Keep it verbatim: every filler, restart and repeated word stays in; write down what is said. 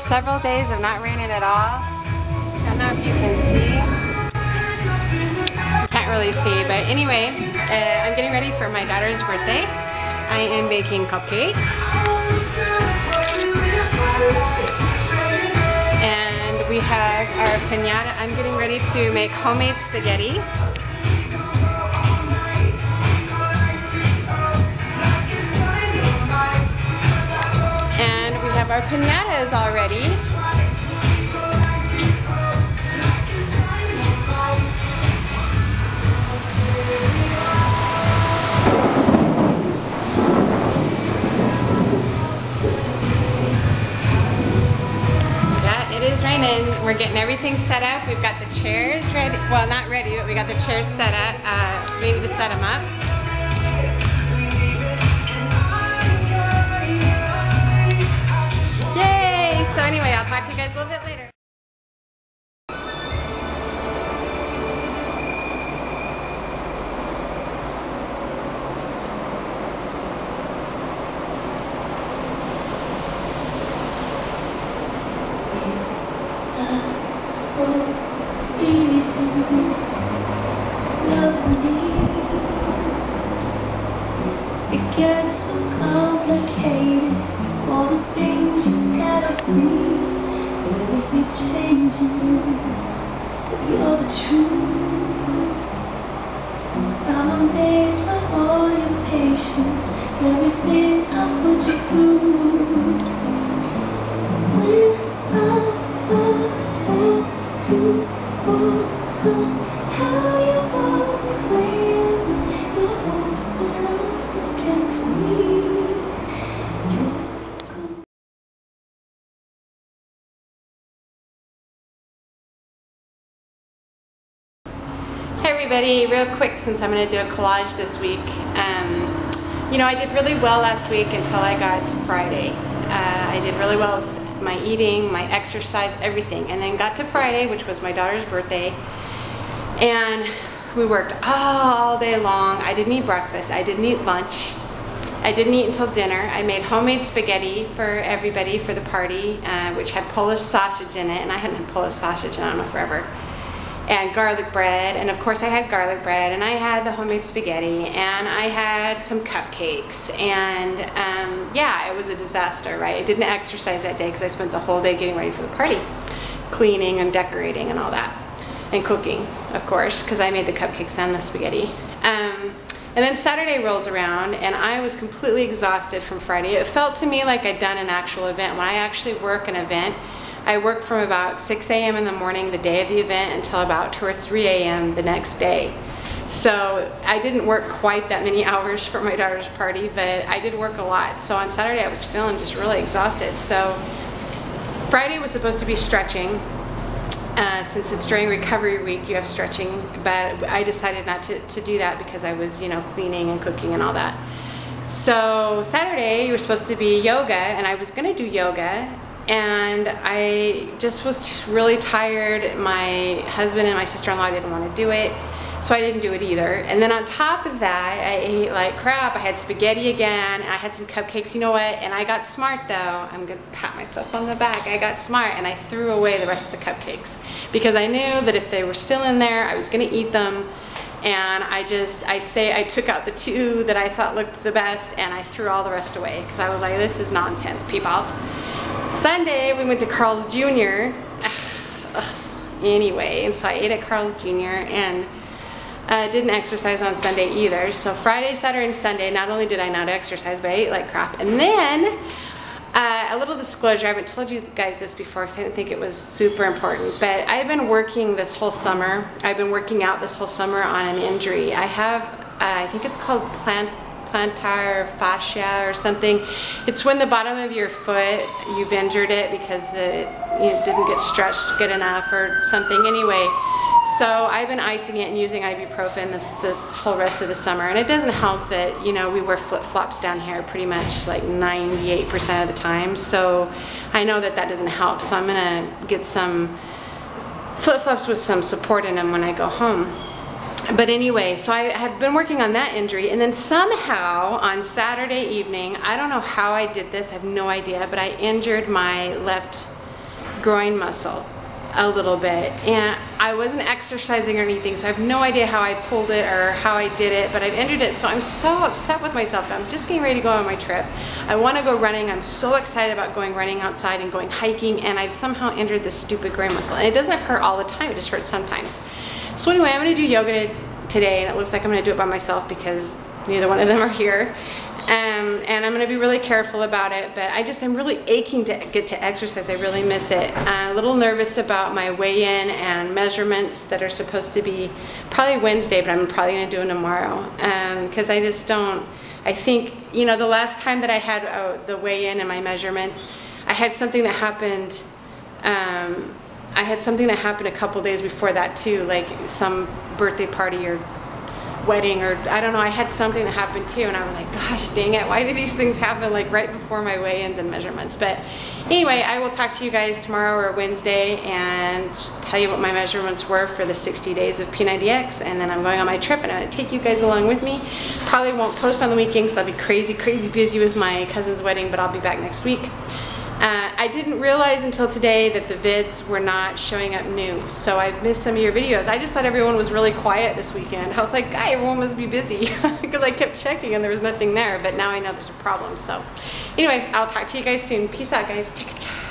several days of not raining at all. Don't know if you can see. You can't really see, but anyway, uh, I'm getting ready for my daughter's birthday. I am baking cupcakes. And we have our piñata. I'm getting ready to make homemade spaghetti. Our piñata is all ready. Yeah, it is raining. We're getting everything set up. We've got the chairs ready. Well, not ready, but we got the chairs set up. Uh, we need to set them up. So anyway, I'll talk to you guys a little bit later. It's not so easy loving me. It gets so complicated. All the things you gotta breathe, everything's changing, but you're the truth. I'm amazed by all your patience, everything I put you through. When I want to fall, somehow you're always waiting. You're always thinking to me. Hey everybody, real quick, since I'm going to do a collage this week. Um, you know, I did really well last week until I got to Friday. Uh, I did really well with my eating, my exercise, everything. And then got to Friday, which was my daughter's birthday. And we worked all day long. I didn't eat breakfast. I didn't eat lunch. I didn't eat until dinner. I made homemade spaghetti for everybody for the party, uh, which had Polish sausage in it. And I hadn't had Polish sausage in, I don't know, forever. And garlic bread, and of course I had garlic bread, and I had the homemade spaghetti, and I had some cupcakes, and um, yeah, it was a disaster, right? I didn't exercise that day because I spent the whole day getting ready for the party, cleaning and decorating and all that, and cooking, of course, because I made the cupcakes and the spaghetti. Um, and then Saturday rolls around, and I was completely exhausted from Friday. It felt to me like I'd done an actual event. When I actually work an event, I work from about six A M in the morning the day of the event until about two or three A M the next day. So I didn't work quite that many hours for my daughter's party, but I did work a lot. So on Saturday I was feeling just really exhausted. So Friday was supposed to be stretching. Uh, since it's during recovery week, you have stretching, but I decided not to, to do that because I was, you know, cleaning and cooking and all that. So Saturday you were supposed to be yoga, and I was gonna do yoga, and I just was really tired. My husband and my sister-in-law didn't want to do it, so I didn't do it either. And then on top of that, I ate like crap. I had spaghetti again, and I had some cupcakes. You know what? And I got smart though. I'm gonna pat myself on the back. I got smart, and I threw away the rest of the cupcakes because I knew that if they were still in there, I was gonna eat them. And I just, I say I took out the two that I thought looked the best, and I threw all the rest away because I was like, this is nonsense, peoples. Sunday we went to Carl's Junior Ugh, ugh. Anyway, and so I ate at Carl's Junior and uh, didn't exercise on Sunday either. So Friday, Saturday, and Sunday, not only did I not exercise, but I ate like crap. And then uh, a little disclosure, I haven't told you guys this before because I didn't think it was super important, but I've been working this whole summer. I've been working out this whole summer on an injury. I have, uh, I think it's called plant plantar fascia or something. It's when the bottom of your foot, you've injured it because it, it didn't get stretched good enough or something. Anyway, so I've been icing it and using ibuprofen this, this whole rest of the summer, and it doesn't help that, you know, we wear flip-flops down here pretty much like ninety-eight percent of the time, so I know that that doesn't help, so I'm gonna get some flip-flops with some support in them when I go home. But anyway, so I have been working on that injury, and then somehow on Saturday evening, I don't know how I did this, I have no idea, but I injured my left groin muscle a little bit, and I wasn't exercising or anything, so I have no idea how I pulled it or how I did it, but I've injured it, so I'm so upset with myself. I'm just getting ready to go on my trip. I want to go running. I'm so excited about going running outside and going hiking, and I've somehow injured this stupid groin muscle, and it doesn't hurt all the time, it just hurts sometimes. So anyway, I'm going to do yoga today, and it looks like I'm going to do it by myself because neither one of them are here. Um, and I'm going to be really careful about it, but I just am really aching to get to exercise. I really miss it. Uh, a little nervous about my weigh-in and measurements that are supposed to be probably Wednesday, but I'm probably going to do them tomorrow, because um, I just don't, I think, you know, the last time that I had uh, the weigh-in and my measurements, I had something that happened, um, I had something that happened a couple days before that too, like some birthday party or wedding, or I don't know, I had something that happened too, and I was like, gosh dang it, why do these things happen like right before my weigh-ins and measurements? But anyway, I will talk to you guys tomorrow or Wednesday and tell you what my measurements were for the sixty days of P ninety X, and then I'm going on my trip, and I'm going to take you guys along with me. Probably won't post on the weekend because I'll be crazy, crazy busy with my cousin's wedding, but I'll be back next week. Uh, I didn't realize until today that the vids were not showing up new, so I've missed some of your videos. I just thought everyone was really quiet this weekend. I was like, God, everyone must be busy, because I kept checking and there was nothing there, but now I know there's a problem. So anyway, I'll talk to you guys soon. Peace out, guys. Chicka-cha.